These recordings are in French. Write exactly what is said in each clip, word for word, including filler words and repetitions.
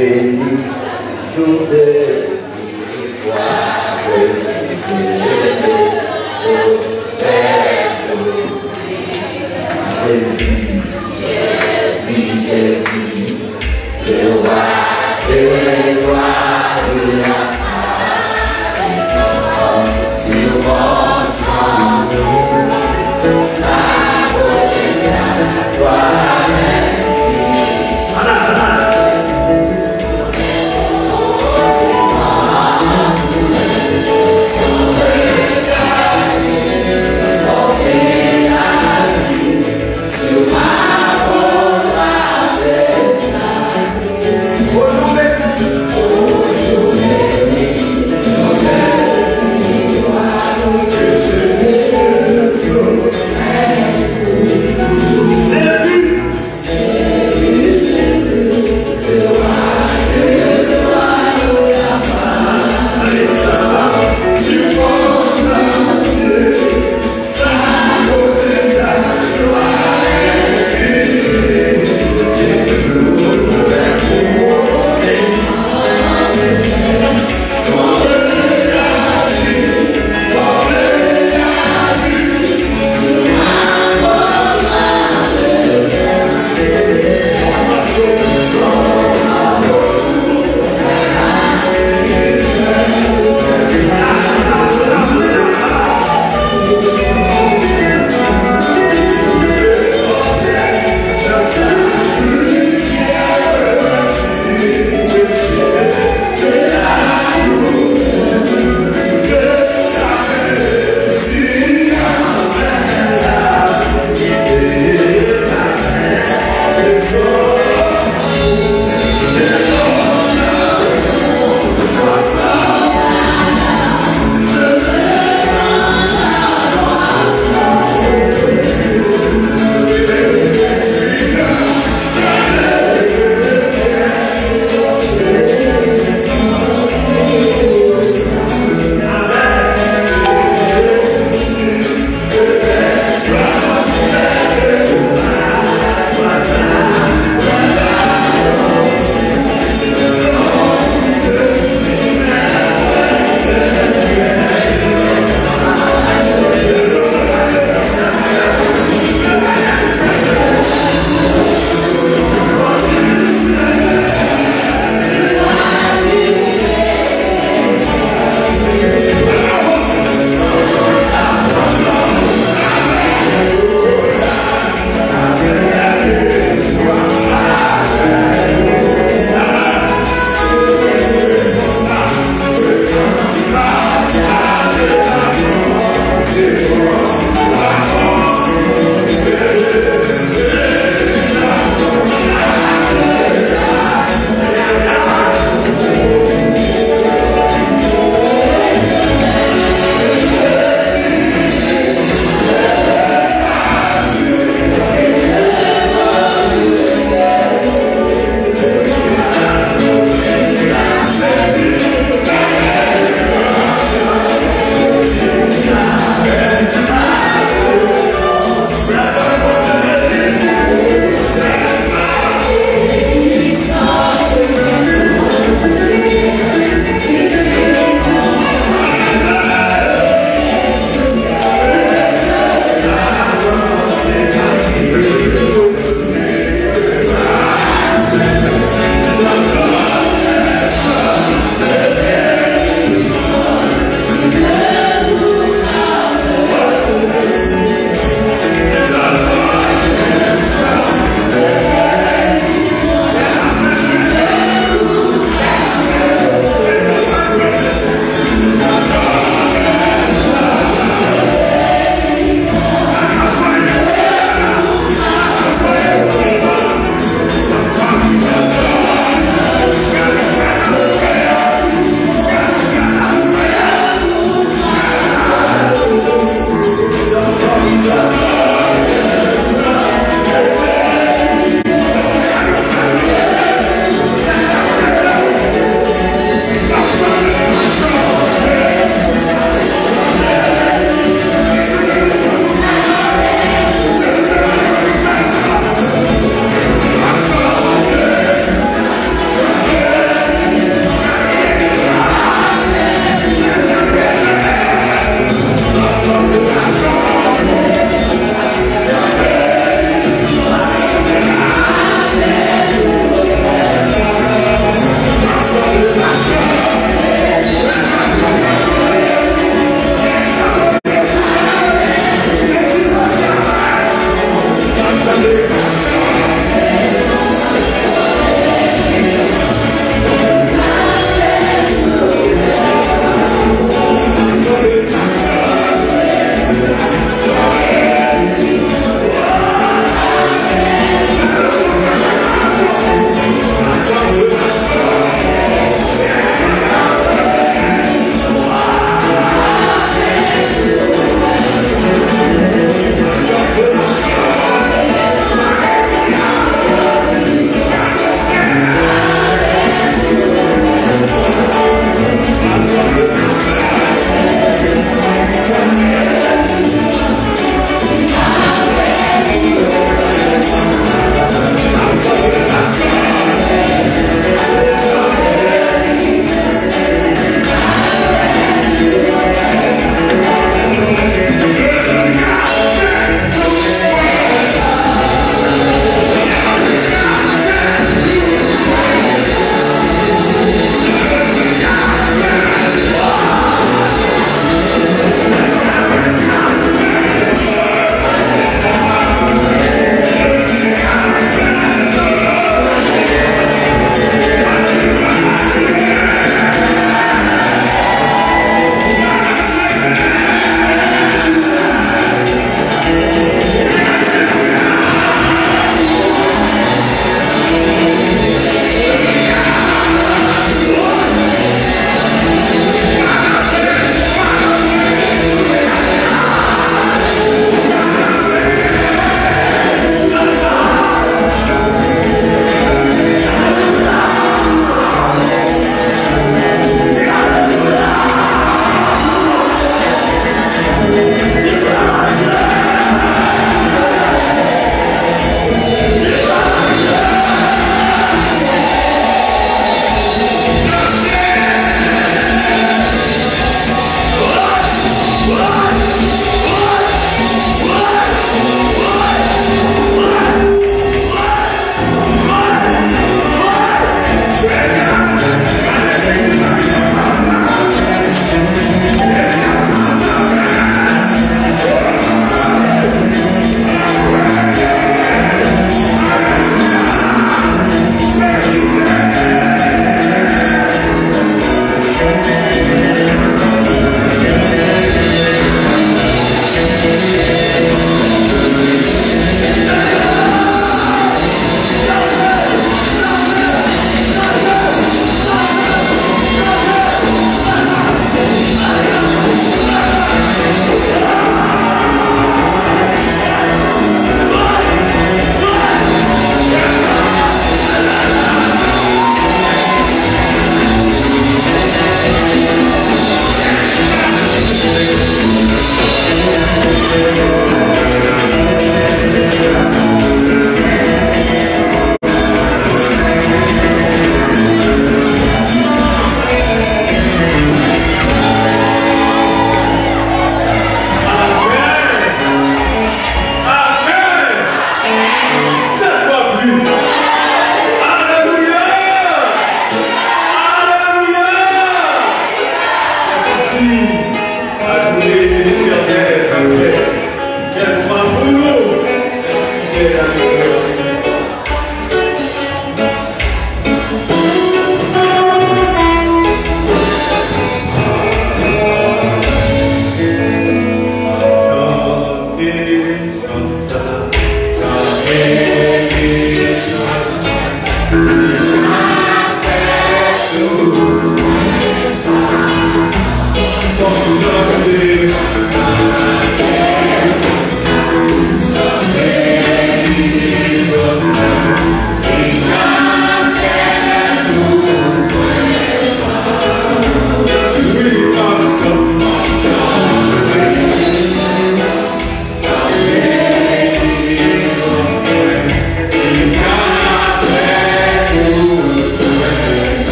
béni, jour de victoire, de Jésus, Jésus, Jésus, le roi des rois de la puissance, sur mon sang, sa beauté, sa gloire infinie. Aujourd'hui,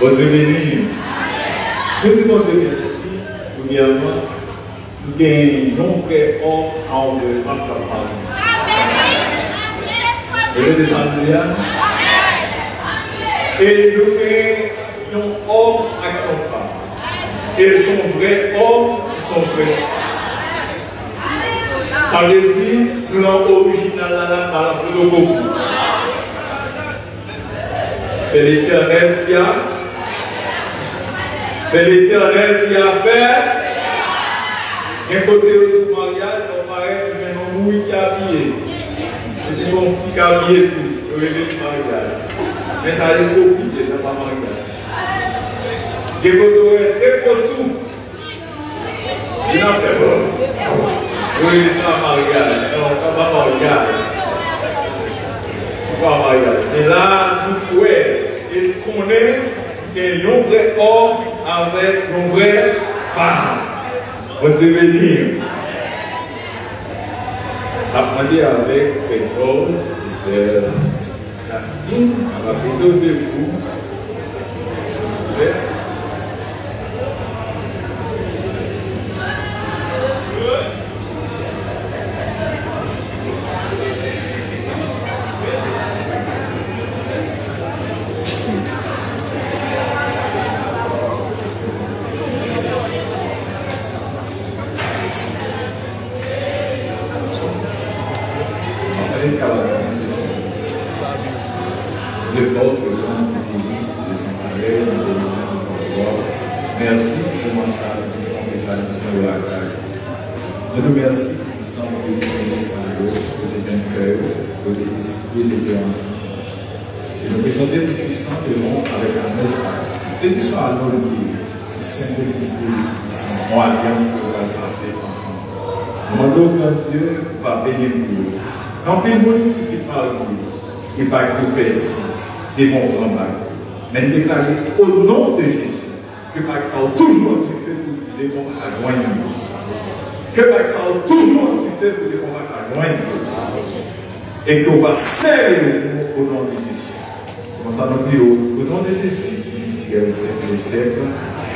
Bon Dieu béni. Nous disons Dieu merci. Premièrement, nous gagnons frère homme en vrai femme capable. Et le descendre. Et nous gagnons homme avec une femme. Et ils sont vrais hommes, ils sont vrais. Ça veut dire nous sommes original là par la photocopie. C'est l'Éternel qui a. C'est l'Éternel qui a fait. D'un côté du mariage, on paraît que un homme qui a habillé. Et puis mon fils qui a habillé tout. Il y a le mariage. Mais ça a été compliqué, ça n'a pas mariage. D'un côté, un beau souffle. Il a fait bon. Oui, c'est un mariage. Non, c'est pas un mariage. C'est pas un mariage. Et là, nous pouvons, il connaît qu'il y a un vrai homme avec une vraie femme. On se bénir. Apprenez avec Frère Georges et Sœur Justine, à la vidéo de vous, s'il vous plaît. Merci pour moi ça, nous sommes déjà dans la grâce. Je nous remercie pour nous sommes venus pour les salauds, pour les jeunes cœurs, pour les disciples, les deux ensemble. Et nous présenter le puissant de monde avec un message. C'est l'histoire à nous lier, de symboliser l'issue, en alliance que nous allons passer ensemble. Demandons que Dieu va bénir nous. Quand il monde qui fait parler, il va grouper ici, des bons grands. Mais il déclare au nom de Jésus. Que par ça toujours tu fais pour les combats à joindre. Que par ça toujours tu fais pour les combats à joindre. Et qu'on va serrer au nom de Jésus. C'est pour ça que nous prions au nom de Jésus, qui est au siècle des siècles.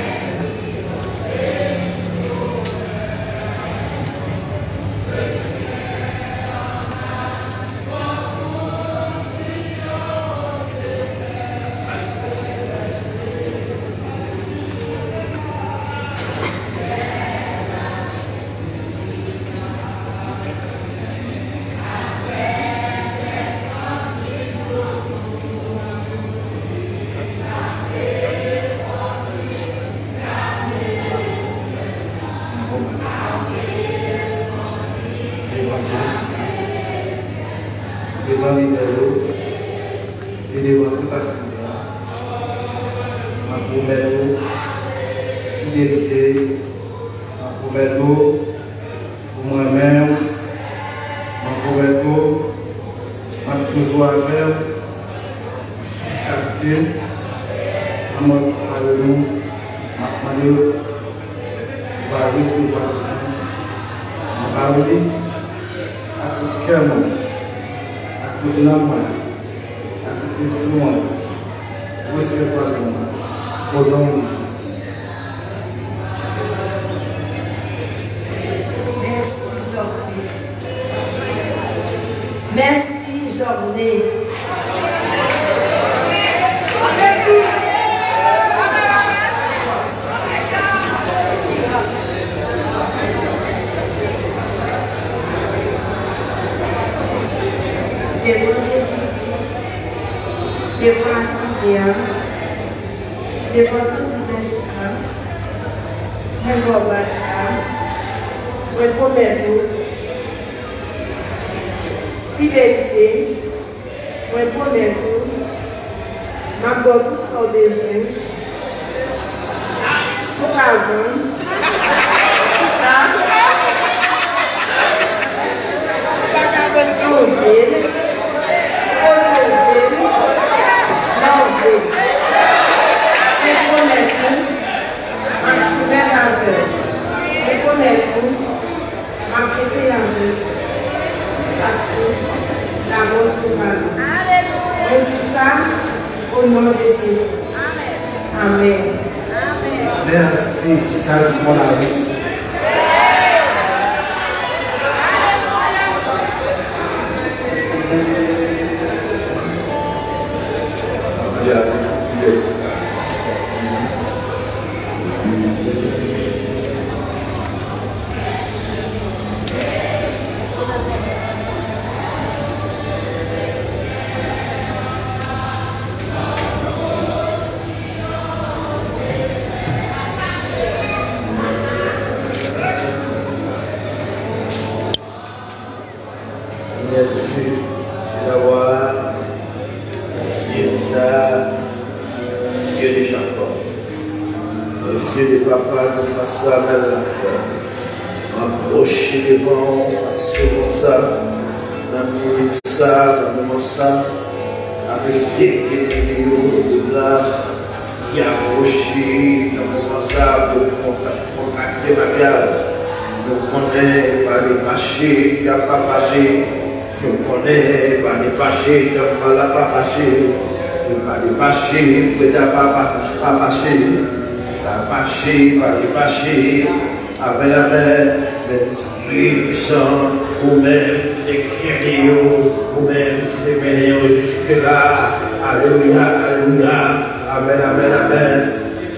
Devant les héros et devant toute assemblée, ma promesse, fidélité, ma promesse pour moi-même, ma promesse, ma toujours avec, jusqu'à ce que, à mon nous, ma parole, va recevoir ma parole, à tout cœur. Tout le monde, avec l'esprit, recevez-moi au nom de Jésus. Merci, journée. Merci, journée. Devant Jésus, devant l'Assemblée, devant tout le leadership, je vais voir ça, je vais promettre fidélité, je vais promettre, je vais tout son besoin, sous la bonne, sous la bonne, sous la au nom de Jésus. Amen. Merci, Charles Simon Larouche. Approcher devant, assurant ça, dans le ça, dans le ça, avec des vidéos de grâce qui approchent dans le moment ça pour contracter ma garde. Nous connaissons pas les fâchés, il n'y a pas fâché. Nous connaissons pas les fâchés, il n'y a pas fâché. Il n'y a pas les fâchés, il n'y a pas fâché. Pas fâché, pas les fâchés. Avec la main, les puissants, ou même les criés, ou même les bénéaux jusque-là. Alléluia, alléluia. Amen, amen, amen.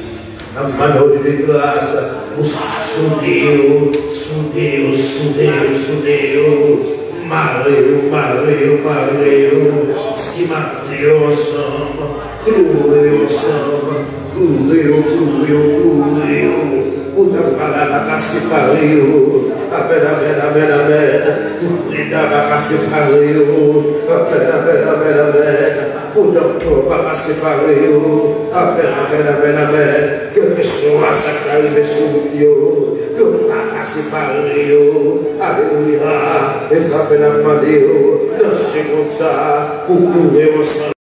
Amano de grâce, vous soudez, soudez, soudez, soudez. Mario, Mario, Mario. Cimentez ensemble, clouez ensemble, clouez, clouez, clouez. Pour ne pas séparer, amen, amen, amen, amen. Pour ne pas séparer, amen, amen, amen, amen. Pour ne pas séparer, amen, amen, amen, amen. Quel que soit ce qui arrive sur vous, que ne pas séparer, alléluia. Et ça peut demander, dans ce comme ça, pour courir ensemble.